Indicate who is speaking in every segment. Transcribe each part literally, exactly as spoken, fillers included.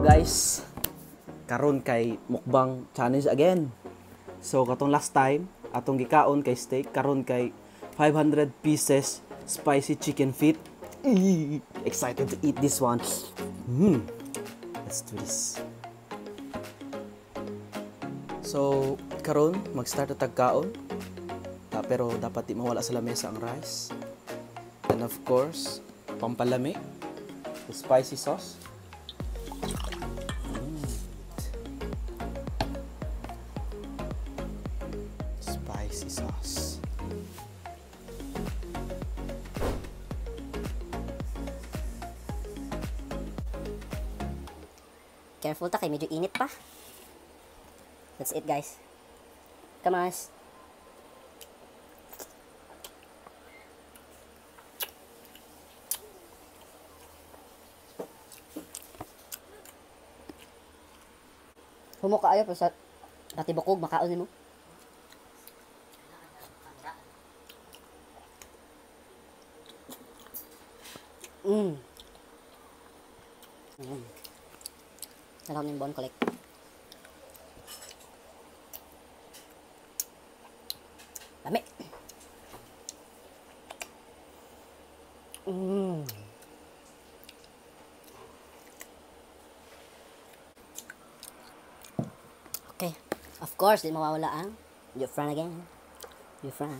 Speaker 1: guys, karon kay mukbang challenge again. So katong last time atong gikaon kay steak, karon kay five hundred pieces spicy chicken feet. Eee, excited to eat this one. Mm. Let's do this. So karon mag-start ta tagkaon. Ta, pero dapat di mawala sa lamesa ang rice. And of course, pampalami, the spicy sauce. Spicy sauce.
Speaker 2: Careful ta kay medyo init pa. That's it, guys. Kamas. Humo kaayo pa sa pati bukog makaon nimo. Mm. Mm. Nalaw ning bon collect. Lami. Mm. Okay. Of course, di mawawala ang your friend again. Your friend.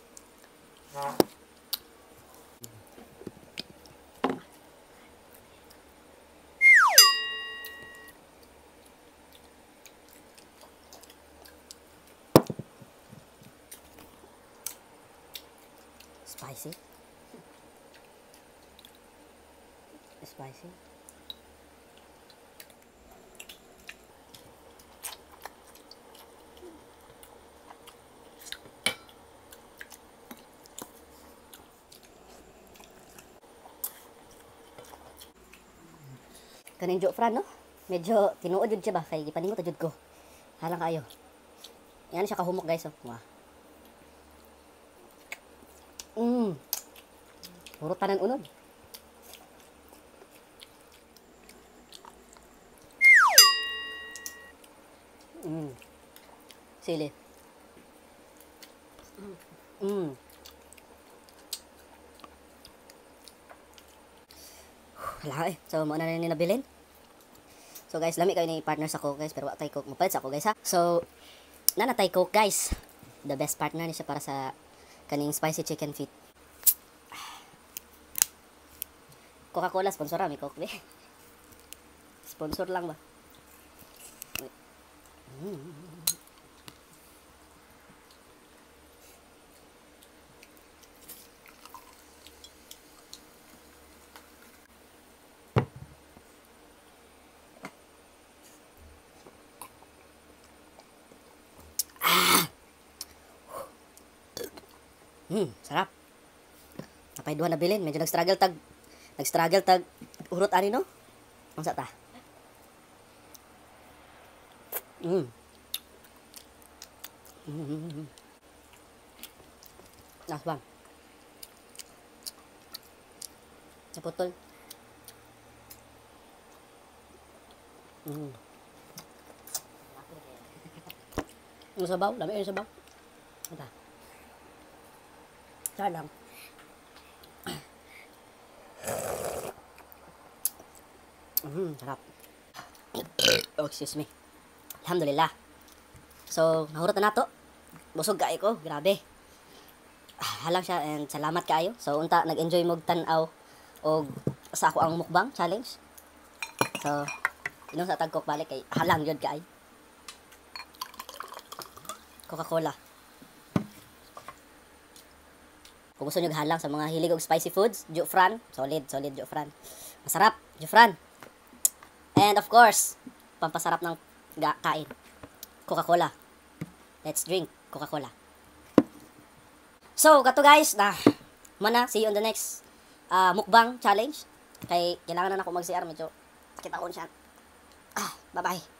Speaker 2: Spicy. Spicy. Kaning jo fran no? Medyo tinuod jud siya ba kay gipaningot jud ko. Halang kayo. Yan siya kahumok guys oh. Wow. Mm. Puro tanan unod. Mm. Sili. Mm. Wala eh. So, mo na rin nabilin. So, guys, lami kayo ni partner sa Coke, guys. Pero wala tayo Coke. Mapalit sa ako, guys, ha? So, nanatay Coke, guys. The best partner ni siya para sa kaning spicy chicken feet. Coca-Cola, sponsor may Coke, be. Sponsor lang ba? Mm. Hmm, sarap. Napay duha na bilin, medyo nag-struggle tag nag-struggle tag urot ani no? Unsa ta? Mm. Mm. Last one. Naputol. Mm. Ang sabaw, dami yung sabaw. Ata. Saan lang. Mm, sarap. Oh, excuse me. Alhamdulillah. So, nahurot na nato. Busog kayo ko. Grabe. Ah, halang siya and salamat kayo. So, unta, nag-enjoy mo tanaw o sa ako ang mukbang challenge. So, inong sa tagkok balik kay halang yun kayo. Coca-Cola. Kung gusto nyo halang sa mga hilig og spicy foods, Jufran, solid, solid Jufran. Masarap, Jufran. And of course, pampasarap ng kain, Coca-Cola. Let's drink Coca-Cola. So, kato guys, na mana, see you on the next uh, mukbang challenge. Kay kailangan na ako mag-C R, medyo kita ko siya. Ah, bye-bye.